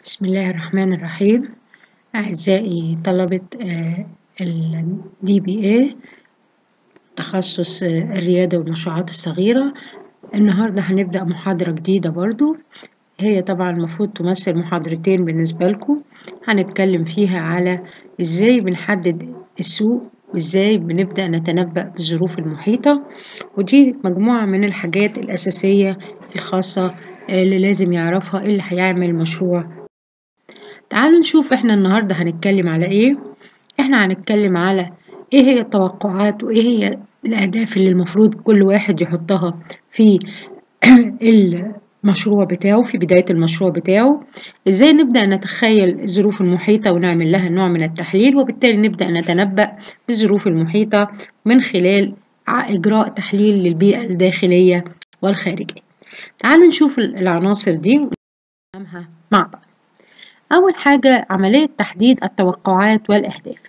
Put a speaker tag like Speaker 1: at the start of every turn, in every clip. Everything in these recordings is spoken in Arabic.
Speaker 1: بسم الله الرحمن الرحيم. أعزائي طلبة ال DBA تخصص الريادة والمشروعات الصغيرة. النهاردة هنبدأ محاضرة جديدة برضو، هي طبعا المفروض تمثل محاضرتين بالنسبة لكم. هنتكلم فيها على إزاي بنحدد السوق وإزاي بنبدأ نتنبأ بالظروف المحيطة، ودي مجموعة من الحاجات الأساسية الخاصة اللي لازم يعرفها اللي هيعمل مشروع. تعالوا نشوف احنا النهاردة هنتكلم على ايه. احنا هنتكلم على ايه هي التوقعات وايه هي الاهداف اللي المفروض كل واحد يحطها في المشروع بتاعه، في بداية المشروع بتاعه. ازاي نبدأ نتخيل الظروف المحيطة ونعمل لها نوع من التحليل، وبالتالي نبدأ نتنبأ بالظروف المحيطة من خلال إجراء تحليل للبيئة الداخلية والخارجية. تعالوا نشوف العناصر دي ونفهمها مع بعض. أول حاجة عملية تحديد التوقعات والأهداف.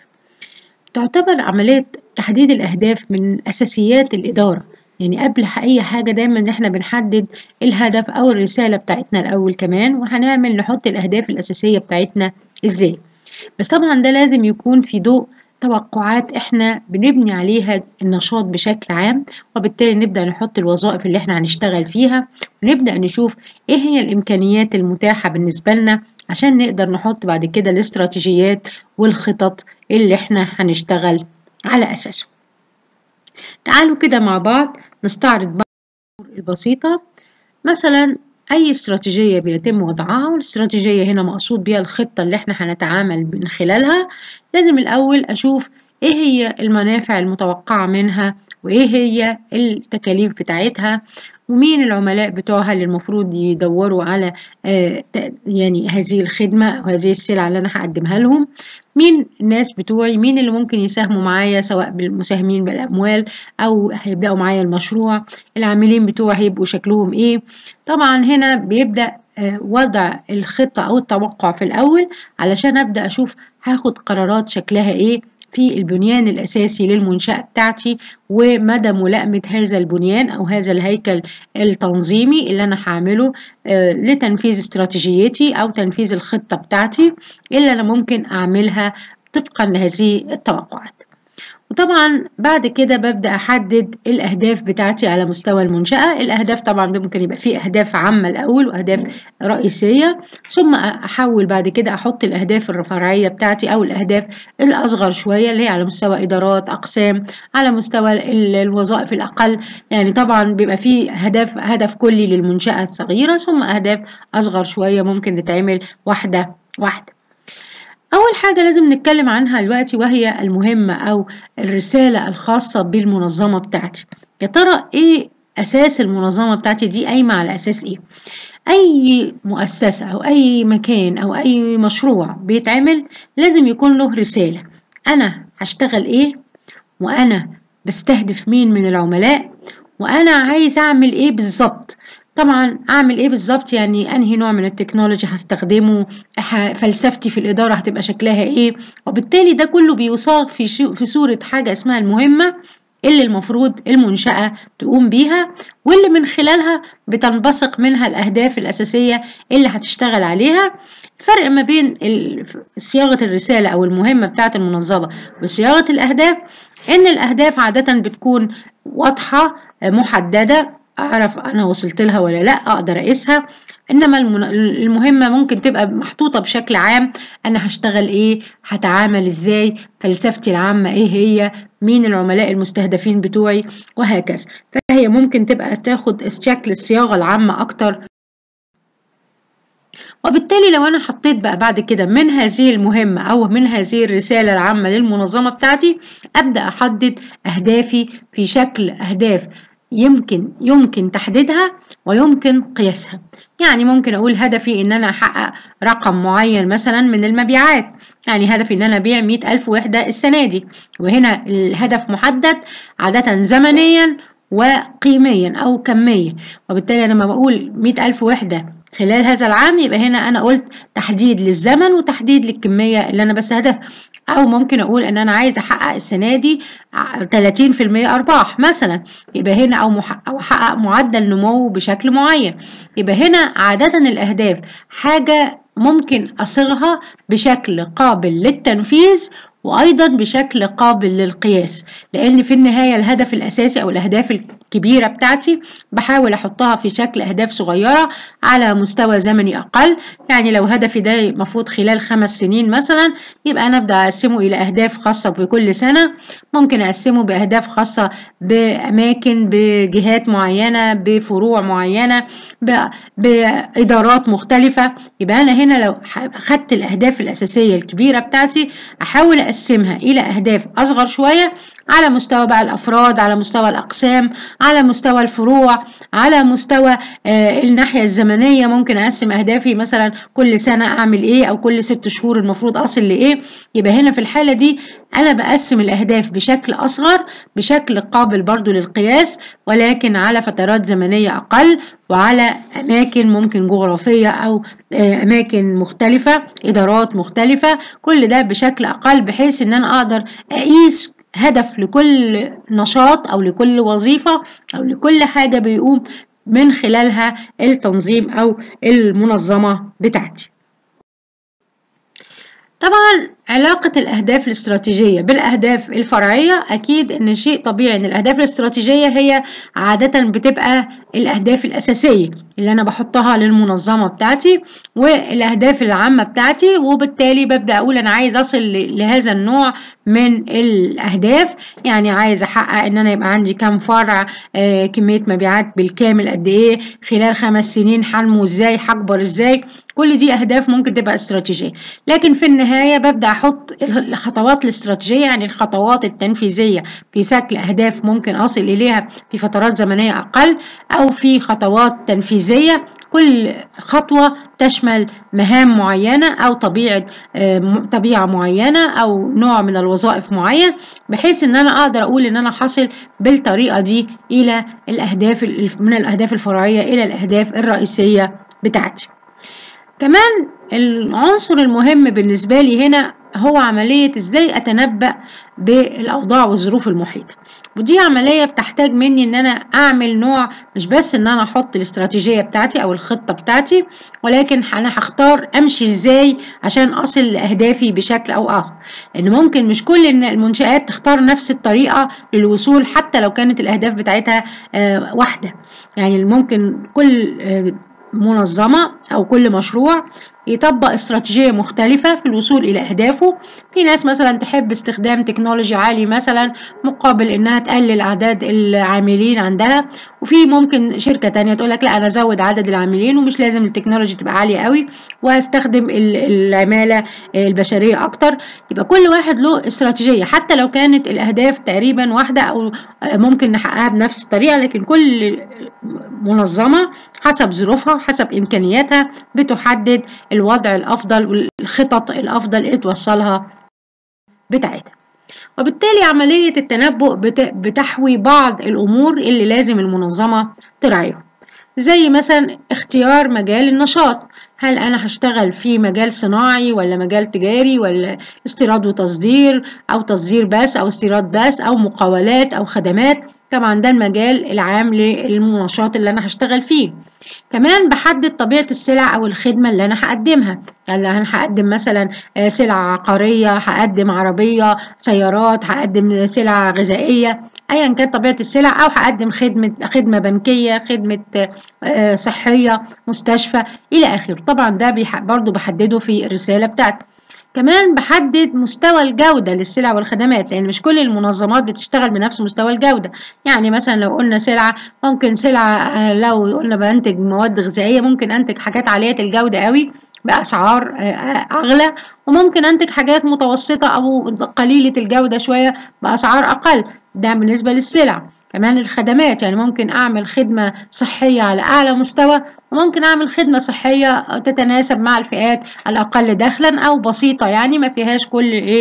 Speaker 1: تعتبر عملية تحديد الأهداف من أساسيات الإدارة، يعني قبل أي حاجة دايما إحنا بنحدد الهدف أو الرسالة بتاعتنا الأول كمان، وهنعمل نحط الأهداف الأساسية بتاعتنا إزاي. بس طبعا ده لازم يكون في ضوء توقعات إحنا بنبني عليها النشاط بشكل عام، وبالتالي نبدأ نحط الوظائف اللي إحنا هنشتغل فيها، ونبدأ نشوف إيه هي الإمكانيات المتاحة بالنسبة لنا عشان نقدر نحط بعد كده الاستراتيجيات والخطط اللي إحنا هنشتغل على أساسه. تعالوا كده مع بعض نستعرض بعض الأمور البسيطة. مثلا أي استراتيجية بيتم وضعها، والاستراتيجية هنا مقصود بيها الخطة اللي احنا هنتعامل من خلالها. لازم الأول أشوف إيه هي المنافع المتوقعة منها، وإيه هي التكاليف بتاعتها، ومين العملاء بتوعها اللي المفروض يدوروا على يعني هذه الخدمة أو هذه السلعة اللي أنا هقدمها لهم. مين الناس بتوعي، مين اللي ممكن يساهموا معايا سواء بالمساهمين بالأموال أو هيبدأوا معايا المشروع. العاملين بتوعي هيبقوا شكلهم إيه. طبعا هنا بيبدأ وضع الخطة أو التوقع في الأول علشان أبدأ أشوف هاخد قرارات شكلها إيه في البنيان الأساسي للمنشأة بتاعتي، ومدى ملائمة هذا البنيان أو هذا الهيكل التنظيمي اللي أنا هعمله لتنفيذ استراتيجيتي أو تنفيذ الخطة بتاعتي اللي أنا ممكن أعملها طبقا لهذه التوقعات. وطبعا بعد كده ببدأ أحدد الأهداف بتاعتي على مستوى المنشأة. الأهداف طبعا ممكن يبقى فيه أهداف عامة الأول وأهداف رئيسية، ثم أحول بعد كده أحط الأهداف الفرعية بتاعتي أو الأهداف الأصغر شوية اللي هي على مستوى إدارات أقسام، على مستوى الوظائف الأقل. يعني طبعا بيبقى فيه هدف كلي للمنشأة الصغيرة، ثم أهداف أصغر شوية ممكن تتعمل واحدة واحدة. أول حاجة لازم نتكلم عنها دلوقتي وهي المهمة أو الرسالة الخاصة بالمنظمة بتاعتي. يا ترى إيه أساس المنظمة بتاعتي دي؟ قايمة على أساس إيه؟ أي مؤسسة أو أي مكان أو أي مشروع بيتعمل لازم يكون له رسالة. أنا هشتغل إيه، وأنا بستهدف مين من العملاء، وأنا عايز أعمل إيه بالظبط. طبعا أعمل إيه بالظبط يعني أنهي نوع من التكنولوجي هستخدمه، فلسفتي في الإدارة هتبقى شكلها إيه. وبالتالي ده كله بيصاغ في صورة حاجة اسمها المهمة اللي المفروض المنشأة تقوم بيها، واللي من خلالها بتنبثق منها الأهداف الأساسية اللي هتشتغل عليها. الفرق ما بين صياغة الرسالة أو المهمة بتاعة المنظمة وصياغة الأهداف إن الأهداف عادة بتكون واضحة محددة، أعرف أنا وصلت لها ولا لأ، أقدر أقيسها. إنما المهمة ممكن تبقى محطوطة بشكل عام، أنا هشتغل إيه، هتعامل إزاي، فلسفتي العامة إيه هي، مين العملاء المستهدفين بتوعي، وهكذا. فهي ممكن تبقى تاخد شكل الصياغة العامة أكتر. وبالتالي لو أنا حطيت بقى بعد كده من هذه المهمة أو من هذه الرسالة العامة للمنظمة بتاعتي، أبدأ أحدد أهدافي في شكل أهداف يمكن تحديدها ويمكن قياسها. يعني ممكن أقول هدفي إن أنا أحقق رقم معين مثلا من المبيعات، يعني هدفي إن أنا أبيع 100,000 وحدة السنة دي، وهنا الهدف محدد عادة زمنيا وقيميا أو كميا. وبالتالي أنا لما بقول 100,000 وحدة خلال هذا العام، يبقى هنا أنا قلت تحديد للزمن وتحديد للكمية اللي أنا بستهدفها. أو ممكن أقول إن أنا عايز أحقق السنة دي 30% أرباح مثلا، يبقى هنا أو أحقق معدل نمو بشكل معين. يبقى هنا عادة الأهداف حاجة ممكن أصيغها بشكل قابل للتنفيذ وأيضا بشكل قابل للقياس، لأن في النهاية الهدف الأساسي أو الأهداف الكبيرة بتاعتي بحاول أحطها في شكل أهداف صغيرة على مستوى زمني أقل. يعني لو هدفي ده المفروض خلال 5 سنين مثلا، يبقى أنا أبدأ أقسمه إلى أهداف خاصة بكل سنة. ممكن أقسمه بأهداف خاصة بأماكن، بجهات معينة، بفروع معينة، بإدارات مختلفة. يبقى أنا هنا لو أخدت الأهداف الأساسية الكبيرة بتاعتي أحاول أقسمها إلى أهداف أصغر شوية على مستوى بقى الأفراد، على مستوى الأقسام، على مستوى الفروع، على مستوى الناحية الزمنية. ممكن أقسم أهدافي مثلا كل سنة أعمل إيه، أو كل 6 شهور المفروض أصل لإيه. يبقى هنا في الحالة دي أنا بقسم الأهداف بشكل أصغر، بشكل قابل برضو للقياس، ولكن على فترات زمنية أقل، وعلى أماكن ممكن جغرافية أو أماكن مختلفة، إدارات مختلفة، كل ده بشكل أقل، بحيث إن أنا أقدر أقيس هدف لكل نشاط أو لكل وظيفة أو لكل حاجة بيقوم من خلالها التنظيم أو المنظمة بتاعتي. طبعا علاقة الأهداف الاستراتيجية بالأهداف الفرعية، أكيد إن شيء طبيعي إن الأهداف الاستراتيجية هي عادة بتبقى الأهداف الأساسية اللي أنا بحطها للمنظمة بتاعتي والأهداف العامة بتاعتي، وبالتالي ببدأ أقول أنا عايز أصل لهذا النوع من الأهداف. يعني عايز أحقق إن أنا يبقى عندي كام فرع، كمية مبيعات بالكامل قد إيه، خلال 5 سنين حنمو إزاي، هكبر إزاي. كل دي أهداف ممكن تبقى استراتيجية، لكن في النهاية ببدأ أحط الخطوات الاستراتيجية، يعني الخطوات التنفيذية في شكل أهداف ممكن أصل إليها في فترات زمنية أقل، أو في خطوات تنفيذية كل خطوة تشمل مهام معينة أو طبيعة معينة أو نوع من الوظائف معين، بحيث إن أنا أقدر أقول إن أنا حصل بالطريقة دي إلى الأهداف، من الأهداف الفرعية إلى الأهداف الرئيسية بتاعتي. كمان العنصر المهم بالنسبة لي هنا هو عملية ازاي اتنبأ بالاوضاع والظروف المحيطة، ودي عملية بتحتاج مني ان انا اعمل نوع، مش بس ان انا احط الاستراتيجية بتاعتي او الخطة بتاعتي، ولكن انا هختار امشي ازاي عشان اصل لاهدافي بشكل او اخر. ان ممكن مش كل المنشآت تختار نفس الطريقة للوصول، حتى لو كانت الاهداف بتاعتها واحدة. يعني ممكن كل منظمة أو كل مشروع يطبق استراتيجية مختلفة في الوصول إلى أهدافه. في ناس مثلا تحب استخدام تكنولوجي عالي مثلا مقابل إنها تقلل أعداد العاملين عندها، وفي ممكن شركة تانية تقولك لا أنا أزود عدد العاملين ومش لازم التكنولوجي تبقى عالية قوي وأستخدم العمالة البشرية أكتر. يبقى كل واحد له استراتيجية، حتى لو كانت الأهداف تقريبا واحدة أو ممكن نحققها بنفس الطريقة، لكن كل منظمة حسب ظروفها حسب إمكانياتها بتحدد الوضع الأفضل والخطط الأفضل اللي توصلها بتاعتها. وبالتالي عملية التنبؤ بتحوي بعض الأمور اللي لازم المنظمة تراعيها، زي مثلا اختيار مجال النشاط. هل أنا هشتغل في مجال صناعي ولا مجال تجاري ولا استيراد وتصدير أو تصدير بس أو استيراد بس أو مقاولات أو خدمات؟ طبعا ده المجال العام للنشاط اللي أنا هشتغل فيه. كمان بحدد طبيعة السلع أو الخدمة اللي أنا هقدمها، يعني أنا هقدم مثلا سلع عقارية، هقدم عربية، سيارات، هقدم سلع غذائية، أيا كانت طبيعة السلع، أو هقدم خدمة بنكية، خدمة صحية، مستشفى إلى آخره. طبعا ده برضو بحدده في الرسالة بتاعتي. كمان بحدد مستوى الجودة للسلع والخدمات، لأن مش كل المنظمات بتشتغل بنفس مستوى الجودة. يعني مثلا لو قلنا سلعة، ممكن سلعة لو قلنا بنتج مواد غذائية ممكن أنتج حاجات عالية الجودة قوي بأسعار أغلى، وممكن أنتج حاجات متوسطة أو قليلة الجودة شوية بأسعار أقل. ده بالنسبة للسلع. كمان الخدمات، يعني ممكن أعمل خدمة صحية على أعلى مستوى، وممكن أعمل خدمة صحية تتناسب مع الفئات الأقل دخلا أو بسيطة، يعني ما فيهاش كل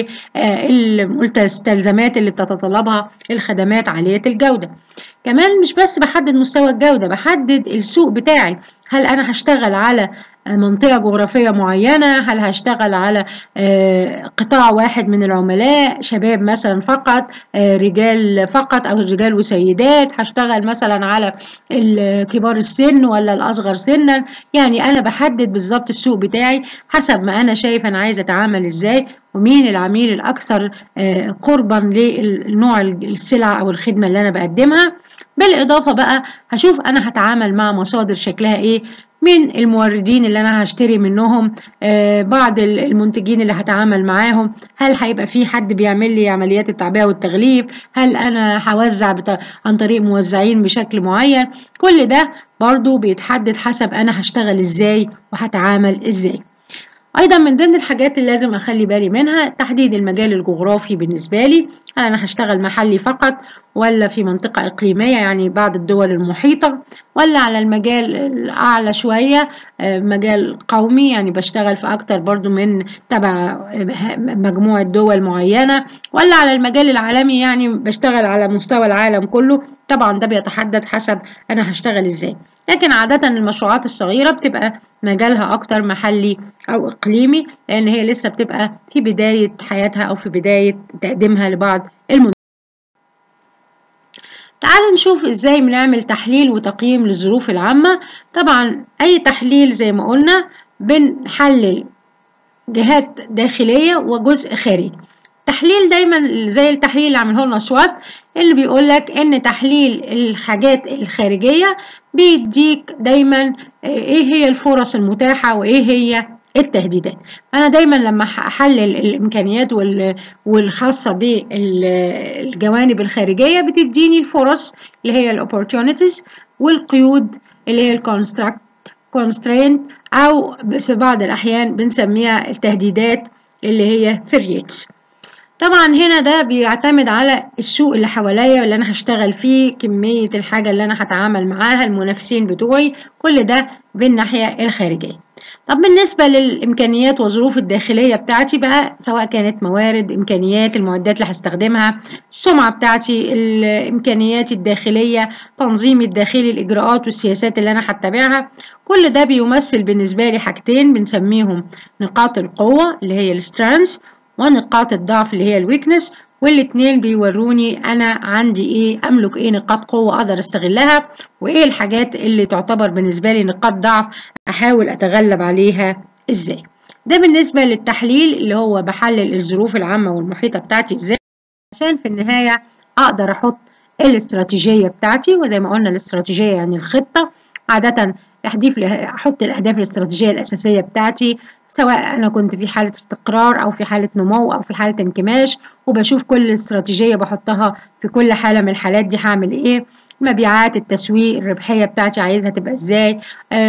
Speaker 1: المستلزمات اللي بتتطلبها الخدمات عالية الجودة. كمان مش بس بحدد مستوى الجودة، بحدد السوق بتاعي. هل أنا هشتغل على منطقة جغرافية معينة؟ هل هشتغل على قطاع واحد من العملاء، شباب مثلا فقط، رجال فقط أو رجال وسيدات؟ هشتغل مثلا على كبار السن ولا الأصغر سنا؟ يعني أنا بحدد بالظبط السوق بتاعي حسب ما أنا شايف أنا عايزة أتعامل إزاي، ومين العميل الأكثر قربا للنوع السلعة أو الخدمة اللي أنا بقدمها. بالإضافة بقى هشوف أنا هتعامل مع مصادر شكلها إيه، من الموردين اللي أنا هشتري منهم، بعض المنتجين اللي هتعامل معاهم، هل هيبقى في حد بيعمل لي عمليات التعبئة والتغليف، هل أنا هوزع عن طريق موزعين بشكل معين. كل ده برضو بيتحدد حسب أنا هشتغل إزاي وهتعامل إزاي. أيضا من ضمن الحاجات اللي لازم أخلي بالي منها تحديد المجال الجغرافي بالنسبة لي، هل أنا هشتغل محلي فقط ولا في منطقة إقليمية يعني بعض الدول المحيطة، ولا على المجال الأعلى شوية مجال قومي يعني بشتغل في أكتر برضو من تبع مجموعة دول معينة، ولا على المجال العالمي يعني بشتغل على مستوى العالم كله. طبعا ده بيتحدد حسب أنا هشتغل إزاي، لكن عادة المشروعات الصغيرة بتبقى مجالها أكتر محلي أو إقليمي، لأن هي لسه بتبقى في بداية حياتها أو في بداية تقديمها لبعض المنتجات. تعالوا نشوف إزاي بنعمل تحليل وتقييم للظروف العامة. طبعا أي تحليل زي ما قلنا بنحلل جهات داخلية وجزء خارجي. التحليل دايما زي التحليل اللي عمله لنا SWOT اللي بيقولك ان تحليل الحاجات الخارجية بيديك دايما ايه هي الفرص المتاحة وايه هي التهديدات. انا دايما لما احلل الامكانيات والخاصة بالجوانب الخارجية بتديني الفرص اللي هي الopportunities، والقيود اللي هي constraint أو في بعض الأحيان بنسميها التهديدات اللي هي threats. طبعا هنا ده بيعتمد على السوق اللي حواليا اللي أنا هشتغل فيه، كمية الحاجة اللي أنا هتعامل معاها، المنافسين بتوعي، كل ده بالناحية الخارجية. طب بالنسبة للإمكانيات والظروف الداخلية بتاعتي بقى، سواء كانت موارد، إمكانيات المعدات اللي هستخدمها، السمعة بتاعتي، الإمكانيات الداخلية، تنظيمي الداخلي، الإجراءات والسياسات اللي أنا هتبعها، كل ده بيمثل بالنسبة لي حاجتين بنسميهم نقاط القوة اللي هي السترينث، ونقاط الضعف اللي هي الويكنس، والاتنين بيوروني أنا عندي إيه، أملك إيه نقاط قوة أقدر أستغلها، وإيه الحاجات اللي تعتبر بالنسبة لي نقاط ضعف أحاول أتغلب عليها إزاي. ده بالنسبة للتحليل اللي هو بحلل الظروف العامة والمحيطة بتاعتي إزاي عشان في النهاية أقدر أحط الاستراتيجية بتاعتي. وزي ما قلنا الاستراتيجية يعني الخطة، عادة أحط الأهداف الاستراتيجية الأساسية بتاعتي، سواء أنا كنت في حالة استقرار أو في حالة نمو أو في حالة انكماش، وبشوف كل استراتيجية بحطها في كل حالة من الحالات دي هعمل إيه، المبيعات، التسويق، الربحية بتاعتي عايزها تبقى إزاي،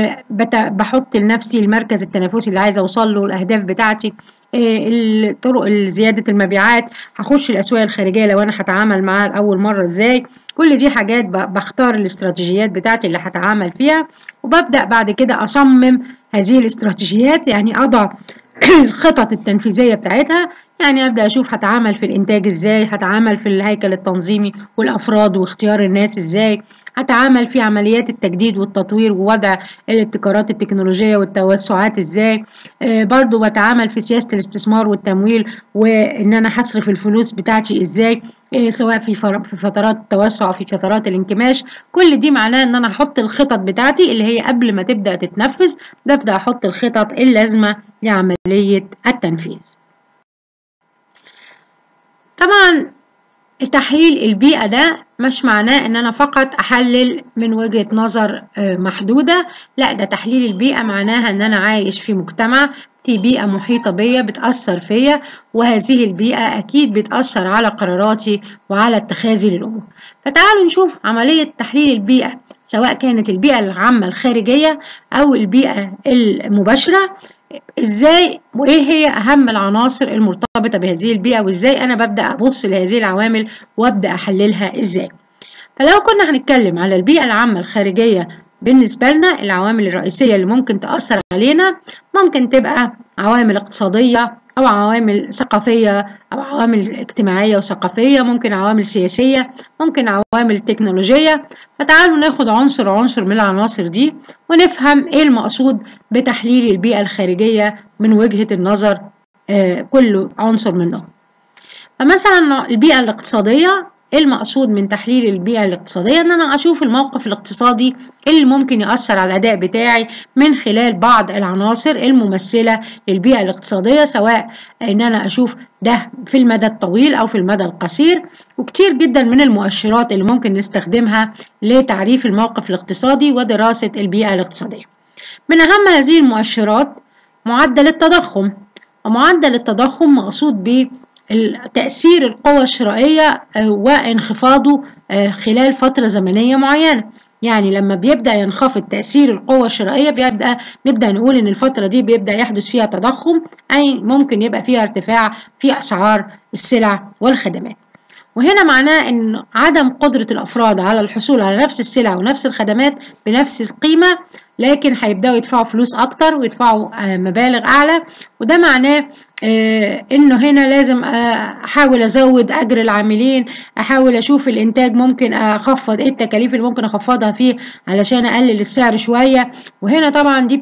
Speaker 1: بحط لنفسي المركز التنافسي اللي عايزة أوصل له، الأهداف بتاعتي، الطرق زيادة المبيعات، هخش الأسواق الخارجية لو أنا هتعامل معاها لأول مرة إزاي. كل دي حاجات بختار الاستراتيجيات بتاعتي اللي هتعامل فيها، وببدأ بعد كده أصمم هذه الاستراتيجيات، يعني أضع الخطط التنفيذية بتاعتها، يعني أبدأ أشوف هتعامل في الإنتاج إزاي، هتعامل في الهيكل التنظيمي والأفراد واختيار الناس إزاي، هتعامل في عمليات التجديد والتطوير ووضع الابتكارات التكنولوجية والتوسعات إزاي، برضو بتعامل في سياسة الاستثمار والتمويل، وإن أنا هصرف الفلوس بتاعتي إزاي، سواء في فترات التوسع أو في فترات الانكماش. كل دي معناه إن أنا أحط الخطط بتاعتي اللي هي قبل ما تبدأ تتنفذ، ببدأ أحط الخطط اللازمة لعملية التنفيذ. طبعا تحليل البيئة ده مش معناه ان انا فقط احلل من وجهة نظر محدودة، لا، ده تحليل البيئة معناها ان انا عايش في مجتمع، في بيئة محيطة بيا بتأثر فيا، وهذه البيئة اكيد بتأثر على قراراتي وعلى اتخاذي للأمور. فتعالوا نشوف عملية تحليل البيئة، سواء كانت البيئة العامة الخارجية او البيئة المباشرة، ازاي وايه هي اهم العناصر المرتبطة بهذه البيئة، وازاي انا ببدأ ابص لهذه العوامل وابدأ احللها ازاي. فلو كنا هنتكلم على البيئة العامة الخارجية بالنسبة لنا، العوامل الرئيسية اللي ممكن تأثر علينا ممكن تبقى عوامل اقتصادية أو عوامل ثقافية أو عوامل اجتماعية وثقافية، ممكن عوامل سياسية، ممكن عوامل تكنولوجية. فتعالوا ناخد عنصر من العناصر دي ونفهم إيه المقصود بتحليل البيئة الخارجية من وجهة النظر كل عنصر منهم. فمثلا البيئة الاقتصادية، ايه المقصود من تحليل البيئة الاقتصادية؟ ان انا اشوف الموقف الاقتصادي اللي ممكن يؤثر على الاداء بتاعي من خلال بعض العناصر الممثلة للبيئة الاقتصادية، سواء ان انا اشوف ده في المدى الطويل او في المدى القصير. وكتير جدا من المؤشرات اللي ممكن نستخدمها لتعريف الموقف الاقتصادي ودراسة البيئة الاقتصادية. من اهم هذه المؤشرات معدل التضخم. ومعدل التضخم مقصود به تأثير القوى الشرائية وانخفاضه خلال فترة زمنية معينة. يعني لما بيبدأ ينخفض تأثير القوى الشرائية نبدأ نقول إن الفترة دي بيبدأ يحدث فيها تضخم، أي ممكن يبقى فيها ارتفاع في أسعار السلع والخدمات. وهنا معناه إن عدم قدرة الأفراد على الحصول على نفس السلع ونفس الخدمات بنفس القيمة، لكن هيبدأوا يدفعوا فلوس أكتر ويدفعوا مبالغ أعلى. وده معناه إنه هنا لازم أحاول أزود أجر العاملين، أحاول أشوف الإنتاج ممكن أخفض إيه التكاليف اللي ممكن أخفضها فيه علشان أقلل السعر شوية. وهنا طبعا دي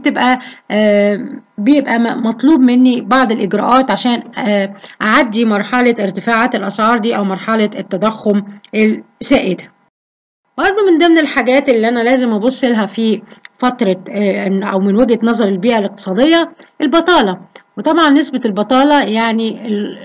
Speaker 1: بيبقى مطلوب مني بعض الإجراءات عشان أعدي مرحلة ارتفاعات الأسعار دي أو مرحلة التضخم السائدة. برضو من ضمن الحاجات اللي أنا لازم أبص لها في فترة أو من وجهة نظر البيئة الاقتصادية البطالة. وطبعا نسبة البطالة يعني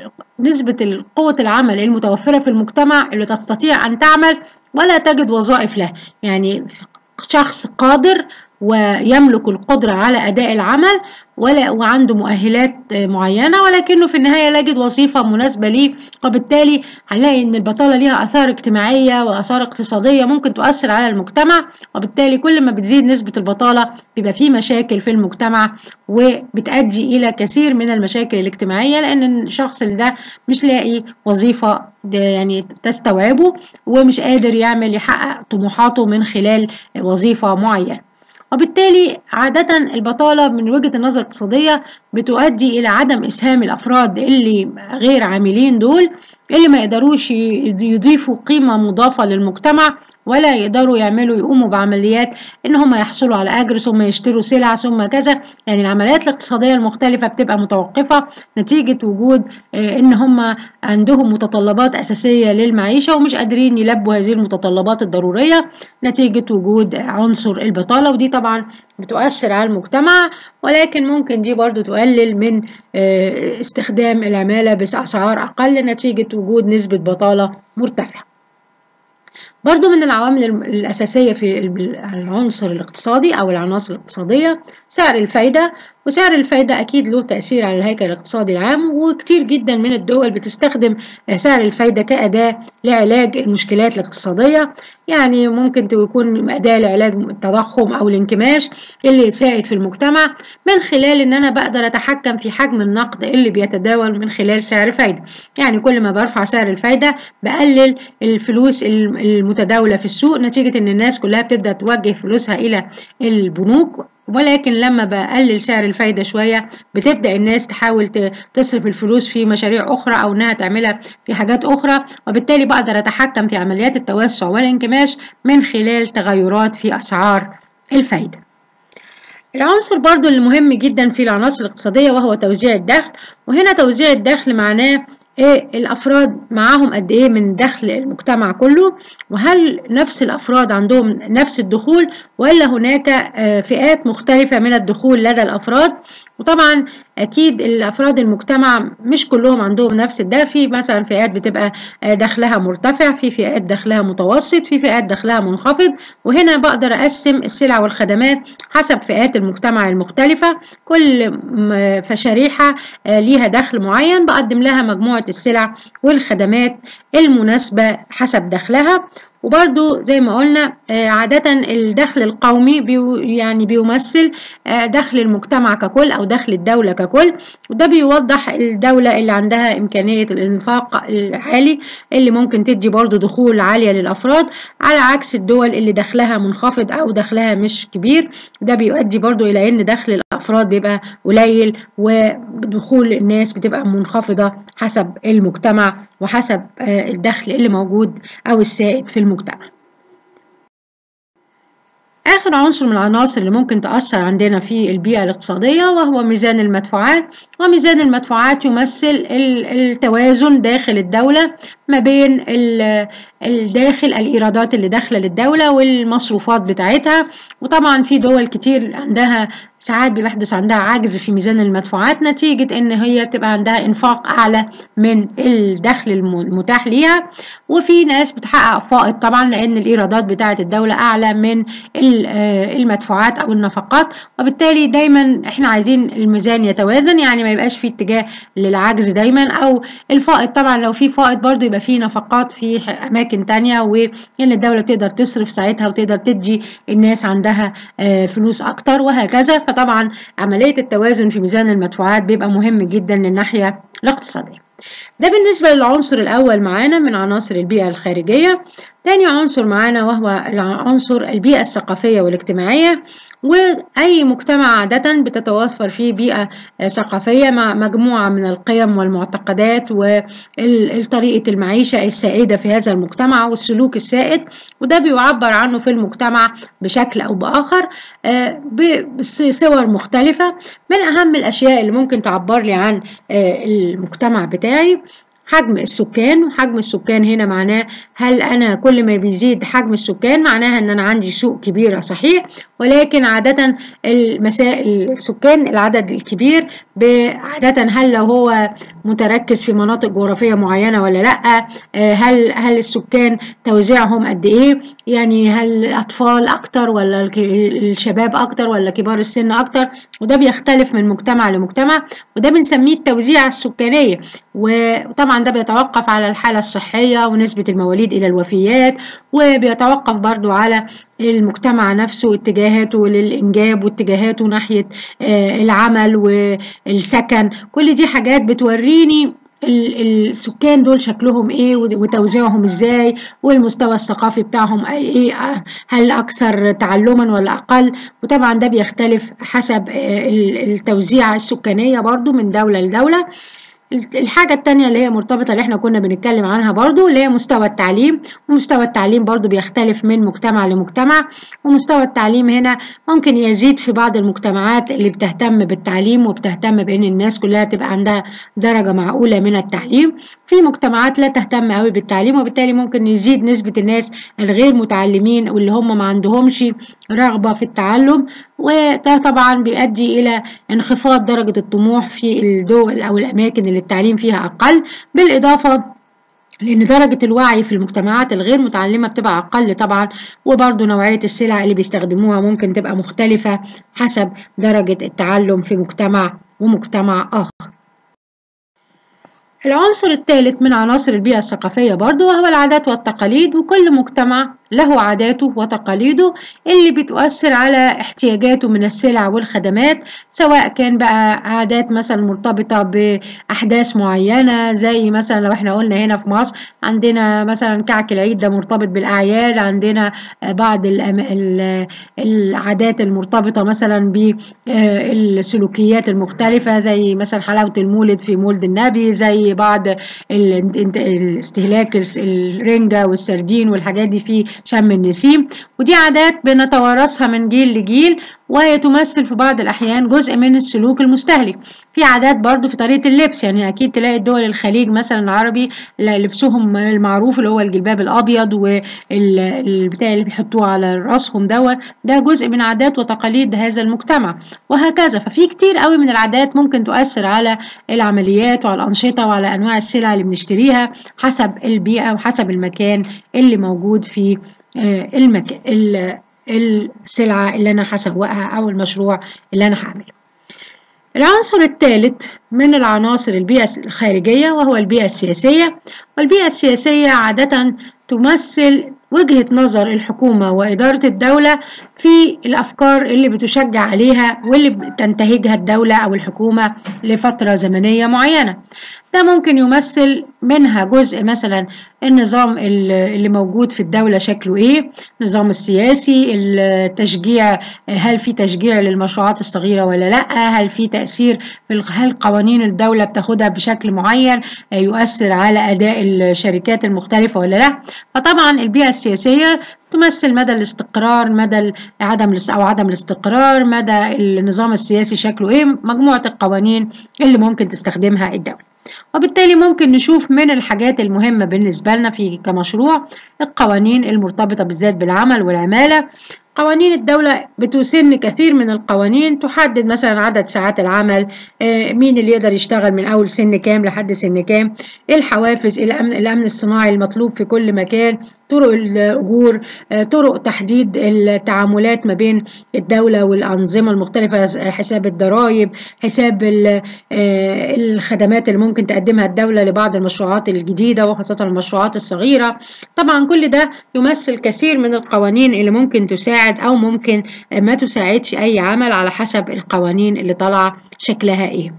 Speaker 1: نسبة قوة العمل المتوفرة في المجتمع اللي تستطيع أن تعمل ولا تجد وظائف له. يعني شخص قادر ويملك القدرة على أداء العمل وعنده مؤهلات معينة، ولكنه في النهاية لا يجد وظيفة مناسبة ليه. وبالتالي هنلاقي إن البطالة ليها آثار اجتماعية وآثار اقتصادية ممكن تؤثر على المجتمع. وبالتالي كل ما بتزيد نسبة البطالة بيبقى فيه مشاكل في المجتمع، وبتؤدي إلى كثير من المشاكل الاجتماعية، لأن الشخص اللي ده مش لاقي وظيفة يعني تستوعبه ومش قادر يحقق طموحاته من خلال وظيفة معينة. وبالتالي عادة البطالة من وجهة النظر الاقتصادية بتؤدي إلى عدم إسهام الأفراد اللي غير عاملين دول، اللي ما يقدروش يضيفوا قيمة مضافة للمجتمع ولا يقدروا يقوموا بعمليات إن هم يحصلوا على أجر ثم يشتروا سلع ثم كذا. يعني العمليات الاقتصادية المختلفة بتبقى متوقفة نتيجة وجود إن هم عندهم متطلبات أساسية للمعيشة ومش قادرين يلبوا هذه المتطلبات الضرورية نتيجة وجود عنصر البطالة. ودي طبعا بتؤثر على المجتمع، ولكن ممكن دي برضو تقلل من استخدام العمالة بأسعار أقل نتيجة وجود نسبة بطالة مرتفعة. برضو من العوامل الأساسية في العنصر الاقتصادي أو العناصر الاقتصادية سعر الفايدة. وسعر الفايدة أكيد له تأثير على الهيكل الاقتصادي العام، وكتير جدا من الدول بتستخدم سعر الفايدة كأداة لعلاج المشكلات الاقتصادية. يعني ممكن يكون أداة لعلاج التضخم أو الانكماش اللي يساعد في المجتمع من خلال إن أنا بقدر أتحكم في حجم النقد اللي بيتداول من خلال سعر فايدة. يعني كل ما برفع سعر الفايدة بقلل الفلوس المتداولة في السوق نتيجة إن الناس كلها بتبدأ توجه فلوسها إلى البنوك. ولكن لما بقلل سعر الفايدة شوية بتبدأ الناس تحاول تصرف الفلوس في مشاريع أخرى أو إنها تعملها في حاجات أخرى، وبالتالي بقدر أتحكم في عمليات التوسع والانكماش من خلال تغيرات في أسعار الفايدة. العنصر برضو اللي مهم جدا في العناصر الاقتصادية وهو توزيع الدخل. وهنا توزيع الدخل معناه ايه الافراد معاهم قد ايه من دخل المجتمع كله، وهل نفس الافراد عندهم نفس الدخول ولا هناك فئات مختلفة من الدخول لدى الافراد. وطبعا اكيد الافراد المجتمع مش كلهم عندهم نفس الدخل، في مثلا فئات بتبقى دخلها مرتفع، في فئات دخلها متوسط، في فئات دخلها منخفض. وهنا بقدر اقسم السلع والخدمات حسب فئات المجتمع المختلفة. كل شريحة ليها دخل معين بقدم لها مجموعة السلع والخدمات المناسبة حسب دخلها. وبرضو زي ما قلنا عادة الدخل القومي يعني بيمثل دخل المجتمع ككل أو دخل الدولة ككل، وده بيوضح الدولة اللي عندها إمكانية الإنفاق العالي اللي ممكن تدي برضو دخول عالية للأفراد، على عكس الدول اللي دخلها منخفض أو دخلها مش كبير. ده بيؤدي برضو إلى إن دخل الأفراد بيبقى قليل ودخول الناس بتبقى منخفضة حسب المجتمع وحسب الدخل اللي موجود أو السائد في المجتمع. آخر عنصر من العناصر اللي ممكن تأثر عندنا في البيئة الاقتصادية وهو ميزان المدفوعات. وميزان المدفوعات يمثل التوازن داخل الدولة ما بين الإيرادات اللي داخلة للدولة والمصروفات بتاعتها. وطبعا في دول كتير عندها ساعات بيحدث عندها عجز في ميزان المدفوعات نتيجة ان هي بتبقى عندها انفاق اعلى من الدخل المتاح ليها، وفي ناس بتحقق فائض طبعا لان الايرادات بتاعة الدولة اعلى من المدفوعات او النفقات، وبالتالي دايما احنا عايزين الميزان يتوازن، يعني ما يبقاش فيه اتجاه للعجز دايما او الفائض. طبعا لو في فائض برضو يبقى فيه نفقات في اماكن تانية، وان الدولة بتقدر تصرف ساعتها وتقدر تدي الناس عندها فلوس اكتر وهكذا. فطبعا عملية التوازن في ميزان المدفوعات بيبقى مهم جدا للناحية الاقتصادية. ده بالنسبة للعنصر الأول معانا من عناصر البيئة الخارجية. تاني عنصر معانا وهو عنصر البيئة الثقافية والاجتماعية. وأي مجتمع عادة بتتوفر فيه بيئة ثقافية مع مجموعة من القيم والمعتقدات وطريقة المعيشة السائدة في هذا المجتمع والسلوك السائد، وده بيعبر عنه في المجتمع بشكل أو بآخر بصور مختلفة. من أهم الأشياء اللي ممكن تعبر لي عن المجتمع بتاعي حجم السكان. وحجم السكان هنا معناه هل أنا كل ما بيزيد حجم السكان معناها أن أنا عندي سوق كبيرة، صحيح، ولكن عادة السكان العدد الكبير عادة هل لو هو متركز في مناطق جغرافية معينة ولا لأ، هل السكان توزيعهم قد إيه، يعني هل الأطفال أكتر ولا الشباب أكتر ولا كبار السن أكتر، وده بيختلف من مجتمع لمجتمع، وده بنسميه التوزيع السكانية. وطبعا ده بيتوقف على الحالة الصحية ونسبة المواليد إلى الوفيات، وبيتوقف برضو على المجتمع نفسه اتجاهاته للإنجاب واتجاهاته ناحية العمل والسكن. كل دي حاجات بتوريني السكان دول شكلهم ايه وتوزيعهم ازاي والمستوى الثقافي بتاعهم ايه، هل اكثر تعلما ولا اقل. وطبعا ده بيختلف حسب التوزيع السكانية برضو من دولة لدولة. الحاجة التانية اللي هي مرتبطة اللي احنا كنا بنتكلم عنها برضو اللي هي مستوى التعليم. ومستوى التعليم برضو بيختلف من مجتمع لمجتمع، ومستوى التعليم هنا ممكن يزيد في بعض المجتمعات اللي بتهتم بالتعليم وبتهتم بأن الناس كلها تبقى عندها درجة معقولة من التعليم. في مجتمعات لا تهتم قوي بالتعليم، وبالتالي ممكن يزيد نسبة الناس الغير متعلمين واللي هم ما عندهمش رغبة في التعلم، وده طبعا بيؤدي إلى انخفاض درجة الطموح في الدول أو الأماكن اللي التعليم فيها أقل، بالإضافة لأن درجة الوعي في المجتمعات الغير متعلمة بتبقى أقل طبعا، وبرضو نوعية السلع اللي بيستخدموها ممكن تبقى مختلفة حسب درجة التعلم في مجتمع ومجتمع آخر. العنصر الثالث من عناصر البيئة الثقافية برضو وهو العادات والتقاليد. وكل مجتمع له عاداته وتقاليده اللي بتؤثر على احتياجاته من السلع والخدمات، سواء كان بقى عادات مثلا مرتبطة بأحداث معينة، زي مثلا لو احنا قلنا هنا في مصر عندنا مثلا كعك العيد ده مرتبط بالأعياد، عندنا بعض العادات المرتبطة مثلا بالسلوكيات المختلفة زي مثلا حلاوة المولد في مولد النبي، زي بعض الاستهلاك الرنجة والسردين والحاجات دي في شم النسيم. ودي عادات بنتوارثها من جيل لجيل، وهي تمثل في بعض الأحيان جزء من السلوك المستهلك. في عادات برضو في طريقة اللبس، يعني أكيد تلاقي الدول الخليج مثلا العربي لبسهم المعروف اللي هو الجلباب الأبيض والبتاع اللي بيحطوه على رأسهم ده جزء من عادات وتقاليد هذا المجتمع وهكذا. ففي كتير قوي من العادات ممكن تؤثر على العمليات وعلى الأنشطة وعلى أنواع السلع اللي بنشتريها حسب البيئة وحسب المكان اللي موجود في السلعة اللي أنا هسوقها أو المشروع اللي أنا هعمله. العنصر الثالث من العناصر البيئة الخارجية وهو البيئة السياسية. والبيئة السياسية عادة تمثل وجهة نظر الحكومة وإدارة الدولة في الأفكار اللي بتشجع عليها واللي بتنتهجها الدولة أو الحكومة لفترة زمنية معينة. ده ممكن يمثل منها جزء مثلا النظام اللي موجود في الدولة شكله ايه، النظام السياسي، التشجيع، هل في تشجيع للمشروعات الصغيرة ولا لا، هل في تأثير هل قوانين الدولة بتاخدها بشكل معين يؤثر على أداء الشركات المختلفة ولا لا. فطبعا البيئة السياسية تمثل مدى الاستقرار، مدى عدم الاستقرار، مدى النظام السياسي شكله ايه، مجموعة القوانين اللي ممكن تستخدمها الدولة. وبالتالي ممكن نشوف من الحاجات المهمة بالنسبة لنا في كمشروع القوانين المرتبطة بالذات بالعمل والعمالة. قوانين الدولة بتسن كثير من القوانين تحدد مثلا عدد ساعات العمل، مين اللي يقدر يشتغل من أول سن كام لحد سن كام، الحوافز، الأمن الصناعي المطلوب في كل مكان، طرق الأجور، طرق تحديد التعاملات ما بين الدولة والأنظمة المختلفة، حساب الضرائب، حساب الخدمات اللي ممكن تقدمها الدولة لبعض المشروعات الجديدة وخاصة المشروعات الصغيرة. طبعا كل ده يمثل كثير من القوانين اللي ممكن تساعد أو ممكن ما تساعدش أي عمل على حسب القوانين اللي طالعة شكلها إيه.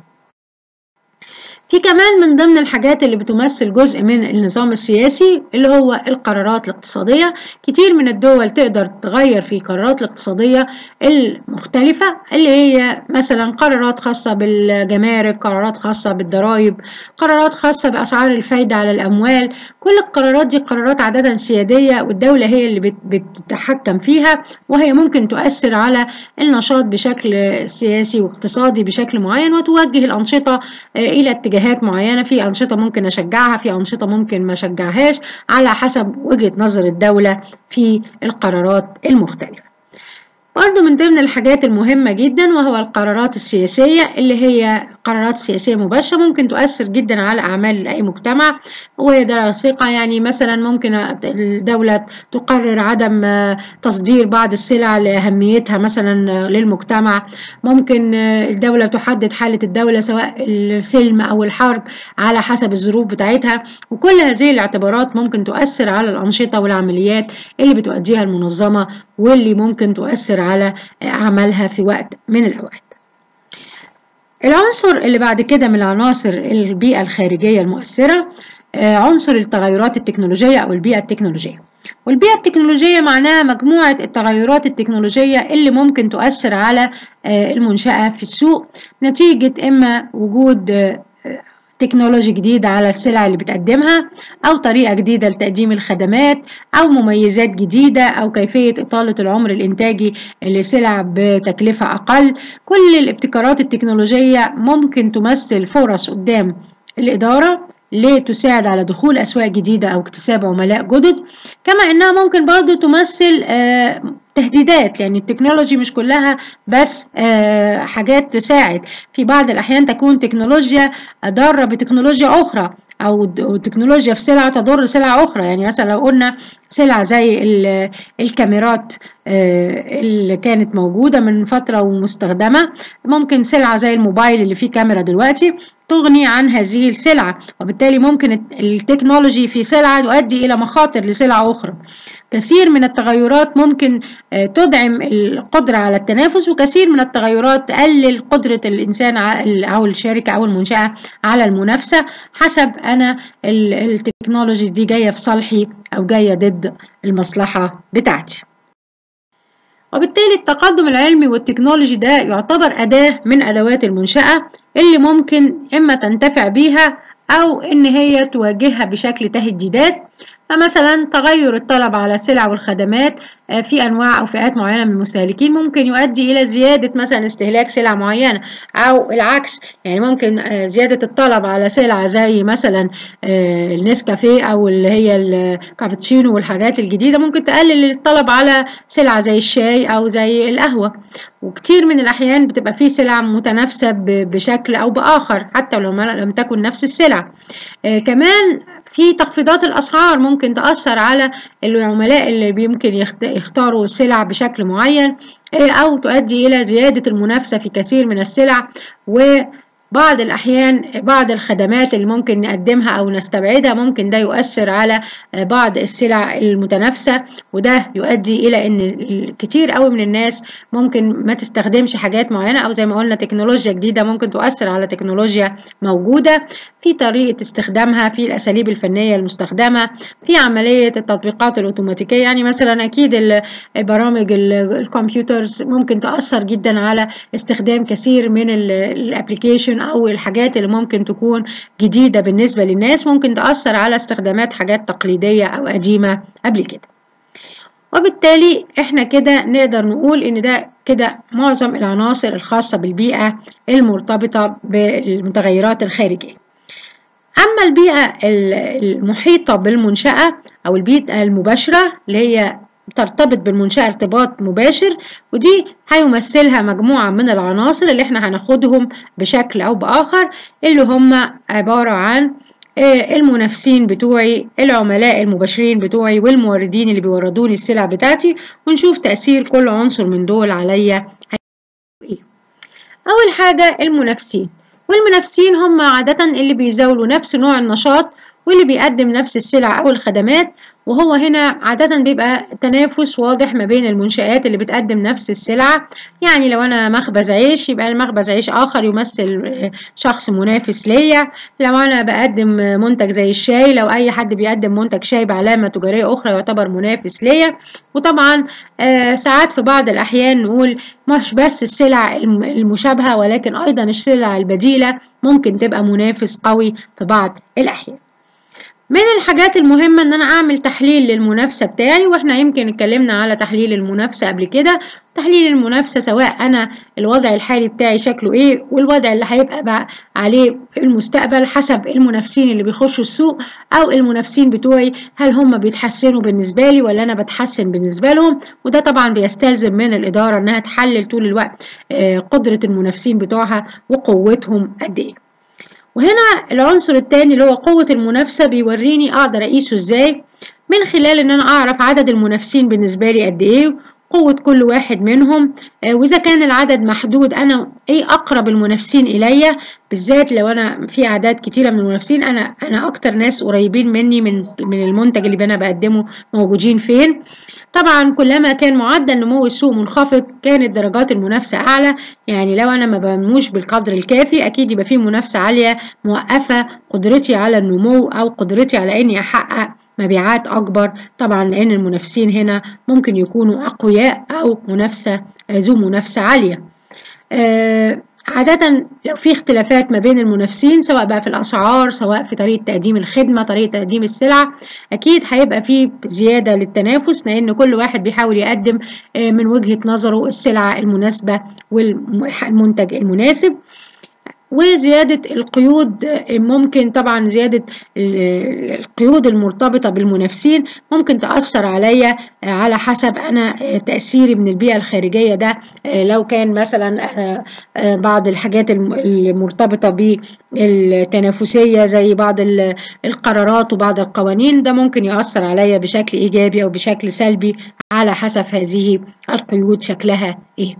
Speaker 1: في كمان من ضمن الحاجات اللي بتمثل جزء من النظام السياسي اللي هو القرارات الاقتصادية. كتير من الدول تقدر تغير في القرارات الاقتصادية المختلفة اللي هي مثلا قرارات خاصة بالجمارك، قرارات خاصة بالضرائب، قرارات خاصة بأسعار الفايدة على الأموال. كل القرارات دي قرارات عادة سيادية والدولة هي اللي بتتحكم فيها، وهي ممكن تؤثر على النشاط بشكل سياسي واقتصادي بشكل معين وتوجه الأنشطة إلى اتجاهات معينة. في أنشطة ممكن أشجعها، في أنشطة ممكن ما أشجعهاش على حسب وجهة نظر الدولة في القرارات المختلفة. برضو من ضمن الحاجات المهمة جدا وهو القرارات السياسية اللي هي قرارات سياسية مباشرة ممكن تؤثر جدا على أعمال أي مجتمع وهي ده ثقة. يعني مثلا ممكن الدولة تقرر عدم تصدير بعض السلع لأهميتها مثلا للمجتمع، ممكن الدولة تحدد حالة الدولة سواء السلم أو الحرب على حسب الظروف بتاعتها. وكل هذه الاعتبارات ممكن تؤثر على الأنشطة والعمليات اللي بتؤديها المنظمة واللي ممكن تؤثر على عملها في وقت من الأوقات. العنصر اللي بعد كده من عناصر البيئة الخارجية المؤثرة عنصر التغيرات التكنولوجية أو البيئة التكنولوجية. والبيئة التكنولوجية معناها مجموعة التغيرات التكنولوجية اللي ممكن تؤثر على المنشأة في السوق نتيجة إما وجود تكنولوجيا جديدة على السلع اللي بتقدمها، أو طريقة جديدة لتقديم الخدمات، أو مميزات جديدة، أو كيفية إطالة العمر الإنتاجي لسلع بتكلفة أقل. كل الابتكارات التكنولوجية ممكن تمثل فرص قدام الإدارة لتساعد على دخول أسواق جديدة أو اكتساب عملاء جدد، كما أنها ممكن برضو تمثل تهديدات. يعني التكنولوجي مش كلها بس حاجات تساعد، في بعض الأحيان تكون تكنولوجيا ضارة بتكنولوجيا أخرى، أو تكنولوجيا في سلعة تضر سلعة أخرى. يعني مثلا لو قلنا سلعة زي الكاميرات اللي كانت موجودة من فترة ومستخدمة، ممكن سلعة زي الموبايل اللي فيه كاميرا دلوقتي تغني عن هذه السلعة، وبالتالي ممكن التكنولوجي في سلعة تؤدي إلى مخاطر لسلعة أخرى. كثير من التغيرات ممكن تدعم القدرة على التنافس، وكثير من التغيرات تقلل قدرة الإنسان أو الشركة أو المنشأة على المنافسة، حسب أنا التكنولوجي دي جاية في صالحي أو جاية ضد المصلحة بتاعتي. وبالتالي التقدم العلمي والتكنولوجي ده يعتبر أداة من أدوات المنشأة اللي ممكن إما تنتفع بيها أو إن هي تواجهها بشكل تهديدات. فمثلا تغير الطلب على السلع والخدمات في أنواع أو فئات معينة من المستهلكين ممكن يؤدي إلى زيادة مثلا استهلاك سلع معينة، أو العكس. يعني ممكن زيادة الطلب على سلع زي مثلا النسكافيه أو اللي هي الكابتشينو والحاجات الجديدة ممكن تقلل الطلب على سلع زي الشاي أو زي القهوة. وكتير من الأحيان بتبقى فيه سلع متنافسة بشكل أو بآخر حتى لو لم تكن نفس السلع. كمان في تخفيضات الأسعار ممكن تأثر على العملاء اللي يمكن يختاروا السلع بشكل معين، أو تؤدي إلى زيادة المنافسة في كثير من السلع بعض الأحيان بعض الخدمات اللي ممكن نقدمها أو نستبعدها ممكن ده يؤثر على بعض السلع المتنافسة، وده يؤدي إلى إن كتير قوي من الناس ممكن ما تستخدمش حاجات معينة، أو زي ما قلنا تكنولوجيا جديدة ممكن تؤثر على تكنولوجيا موجودة في طريقة استخدامها، في الأساليب الفنية المستخدمة، في عملية التطبيقات الأوتوماتيكية. يعني مثلا أكيد البرامج الكمبيوترز ممكن تأثر جدا على استخدام كثير من الابليكيشن أو الحاجات اللي ممكن تكون جديدة بالنسبة للناس، ممكن تأثر على استخدامات حاجات تقليدية أو قديمة قبل كده. وبالتالي احنا كده نقدر نقول ان ده كده معظم العناصر الخاصة بالبيئة المرتبطة بالمتغيرات الخارجية. أما البيئة المحيطة بالمنشأة أو البيئة المباشرة اللي هي ترتبط بالمنشأة ارتباط مباشر، ودي هيمثلها مجموعة من العناصر اللي احنا هناخدهم بشكل أو بآخر، اللي هم عبارة عن المنافسين بتوعي، العملاء المباشرين بتوعي، والموردين اللي بيوردوني السلع بتاعتي، ونشوف تأثير كل عنصر من دول عليا ايه. أول حاجة المنافسين، والمنافسين هم عادة اللي بيزاولوا نفس نوع النشاط واللي بيقدم نفس السلع أو الخدمات، وهو هنا عادة بيبقى تنافس واضح ما بين المنشآت اللي بتقدم نفس السلع. يعني لو أنا مخبز عيش يبقى المخبز عيش آخر يمثل شخص منافس ليا، لو أنا بقدم منتج زي الشاي لو أي حد بيقدم منتج شاي بعلامة تجارية أخرى يعتبر منافس ليا. وطبعا ساعات في بعض الأحيان نقول مش بس السلع المشابهة ولكن أيضا السلع البديلة ممكن تبقى منافس قوي في بعض الأحيان. من الحاجات المهمة ان انا اعمل تحليل للمنافسة بتاعي، واحنا يمكن اتكلمنا على تحليل المنافسة قبل كده. تحليل المنافسة سواء انا الوضع الحالي بتاعي شكله ايه والوضع اللي هيبقى بقى عليه المستقبل حسب المنافسين اللي بيخشوا السوق، او المنافسين بتوعي هل هم بيتحسنوا بالنسبة لي ولا انا بتحسن بالنسبة لهم. وده طبعا بيستلزم من الادارة انها تحلل طول الوقت قدرة المنافسين بتوعها وقوتهم قد ايه. وهنا العنصر الثاني اللي هو قوة المنافسة بيوريني أقدر أقيسه إزاي، من خلال إن أنا أعرف عدد المنافسين بالنسبة لي قد إيه، قوة كل واحد منهم، وإذا كان العدد محدود أنا إيه أقرب المنافسين إليا، بالذات لو أنا في أعداد كتيرة من المنافسين أنا أكتر ناس قريبين مني من المنتج اللي أنا بقدمه موجودين فين. طبعا كلما كان معدل نمو السوق منخفض كانت درجات المنافسة أعلى، يعني لو أنا ما بنموش بالقدر الكافي أكيد يبقى فيه منافسة عالية موقفة قدرتي على النمو أو قدرتي على إني أحقق مبيعات أكبر، طبعا لأن المنافسين هنا ممكن يكونوا أقوياء أو ذو منافسة عالية. عادة لو في اختلافات ما بين المنافسين سواء بقى في الأسعار سواء في طريقة تقديم الخدمة طريقة تقديم السلع، أكيد هيبقى في زيادة للتنافس لأن كل واحد بيحاول يقدم من وجهة نظره السلعة المناسبة والمنتج المناسب. وزيادة القيود ممكن طبعا زيادة القيود المرتبطة بالمنافسين ممكن تأثر عليا على حسب أنا تأثيري من البيئة الخارجية ده. لو كان مثلا بعض الحاجات المرتبطة بالتنافسية زي بعض القرارات وبعض القوانين ده ممكن يأثر عليا بشكل إيجابي أو بشكل سلبي على حسب هذه القيود شكلها إيه.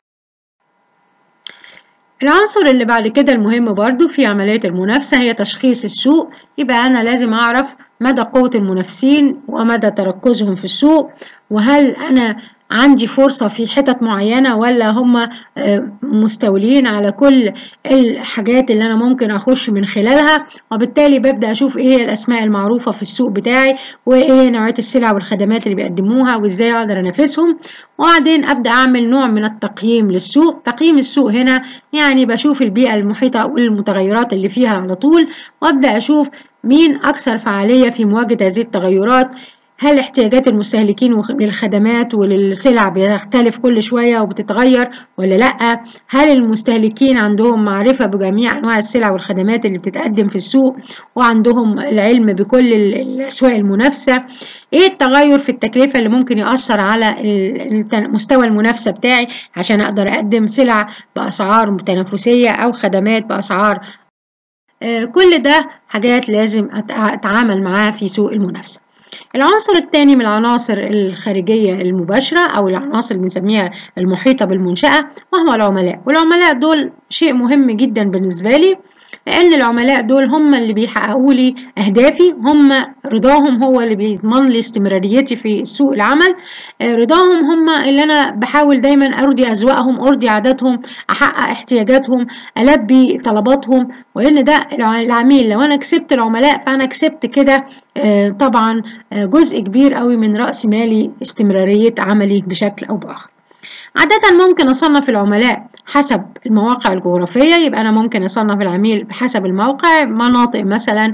Speaker 1: العنصر اللي بعد كده المهم برضو في عملية المنافسة هي تشخيص السوق. يبقى أنا لازم أعرف مدى قوة المنافسين ومدى تركزهم في السوق، وهل أنا عندي فرصة في حتت معينة ولا هم مستولين على كل الحاجات اللي أنا ممكن أخش من خلالها. وبالتالي ببدأ أشوف إيه هي الأسماء المعروفة في السوق بتاعي وإيه نوعية السلع والخدمات اللي بيقدموها وإزاي أقدر أنافسهم. وبعدين أبدأ أعمل نوع من التقييم للسوق. تقييم السوق هنا يعني بشوف البيئة المحيطة والمتغيرات اللي فيها على طول، وأبدأ أشوف مين أكثر فعالية في مواجهة هذه التغيرات. هل احتياجات المستهلكين للخدمات وللسلع بتختلف كل شوية وبتتغير ولا لأ؟ هل المستهلكين عندهم معرفة بجميع أنواع السلع والخدمات اللي بتتقدم في السوق وعندهم العلم بكل الأسواق المنافسة؟ إيه التغير في التكلفة اللي ممكن يؤثر على مستوى المنافسة بتاعي عشان أقدر أقدم سلع بأسعار متنافسية أو خدمات بأسعار كل ده حاجات لازم أتعامل معاها في سوق المنافسة. العنصر الثاني من العناصر الخارجية المباشرة أو العناصر اللي بنسميها المحيطة بالمنشأة وهو العملاء. والعملاء دول شيء مهم جدا بالنسبة لي، لأن العملاء دول هم اللي بيحققوا لي أهدافي، هم رضاهم هو اللي بيضمن لي استمراريتي في سوق العمل، رضاهم هم اللي أنا بحاول دايما أرضي أذواقهم، أرضي عاداتهم، أحقق احتياجاتهم، ألبي طلباتهم. وإن ده العميل، لو أنا كسبت العملاء فأنا كسبت كده طبعا جزء كبير قوي من رأس مالي استمرارية عملي بشكل أو بآخر. عادة ممكن أصنف العملاء حسب المواقع الجغرافية، يبقى أنا ممكن أصنف العميل بحسب الموقع، مناطق مثلا،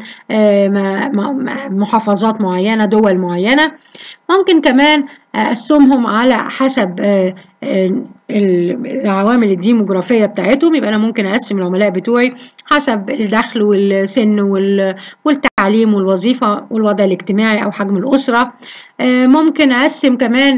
Speaker 1: محافظات معينة، دول معينة. ممكن كمان أقسمهم على حسب العوامل الديموغرافية بتاعتهم، يبقى أنا ممكن أقسم العملاء بتوعي حسب الدخل والسن والتعليم والوظيفة والوضع الاجتماعي أو حجم الأسرة. ممكن أقسم كمان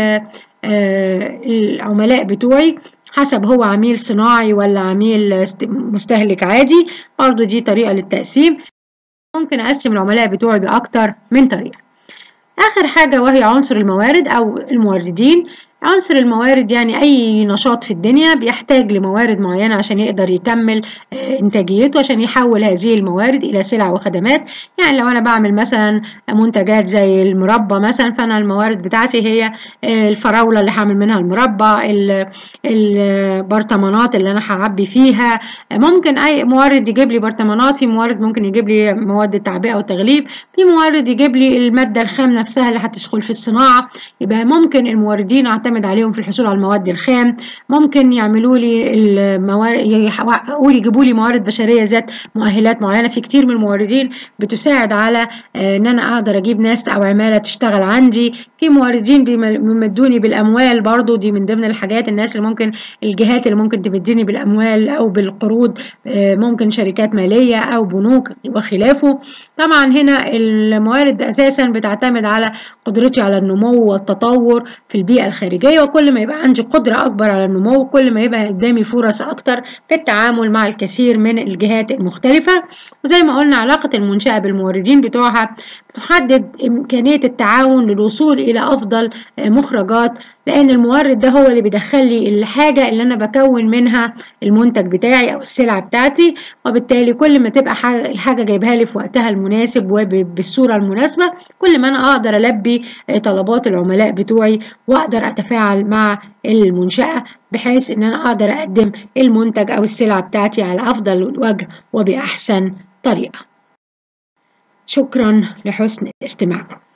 Speaker 1: العملاء بتوعي حسب هو عميل صناعي ولا عميل مستهلك عادي، برضو دي طريقة للتقسيم. ممكن أقسم العملاء بتوعي بأكتر من طريقة. آخر حاجة وهي عنصر الموارد أو الموردين. عنصر الموارد يعني أي نشاط في الدنيا بيحتاج لموارد معينة عشان يقدر يكمل إنتاجيته، عشان يحول هذه الموارد إلى سلع وخدمات. يعني لو أنا بعمل مثلا منتجات زي المربى مثلا، فأنا الموارد بتاعتي هي الفراولة اللي هعمل منها المربى، البرطمانات اللي أنا هعبي فيها. ممكن أي مورد يجيب لي برطمانات، في مورد ممكن يجيب لي مواد التعبئة والتغليف، في مورد يجيب لي المادة الخام نفسها اللي هتدخل في الصناعة. يبقى ممكن الموردين اعتمد عليهم في الحصول على المواد الخام. ممكن يعملوا لي الموارد، يجيبوا لي موارد بشرية ذات مؤهلات معينة. في كتير من الموردين بتساعد على ان انا اقدر اجيب ناس او عمالة تشتغل عندي. في موردين بيمدوني بالاموال، برضو دي من ضمن الحاجات، الناس اللي ممكن، الجهات اللي ممكن تمدني بالاموال او بالقروض، ممكن شركات مالية او بنوك وخلافه. طبعا هنا الموارد اساسا بتعتمد على قدرتي على النمو والتطور في البيئة الخارجية، وكل ما يبقى عندي قدرة أكبر على النمو كل ما يبقى قدامي فرص أكتر في التعامل مع الكثير من الجهات المختلفة. وزي ما قلنا علاقة المنشأة بالموردين بتوعها بتحدد إمكانية التعاون للوصول إلى أفضل مخرجات، لأن المورد ده هو اللي بيدخل لي الحاجة اللي أنا بكون منها المنتج بتاعي أو السلعة بتاعتي. وبالتالي كل ما تبقى الحاجة جايبها لي في وقتها المناسب وبالصورة المناسبة، كل ما أنا أقدر ألبي طلبات العملاء بتوعي وأقدر أتفاعل مع المنشأة بحيث إن أنا أقدر أقدم المنتج أو السلعة بتاعتي على أفضل وجه وبأحسن طريقة. شكرا لحسن استماعكم.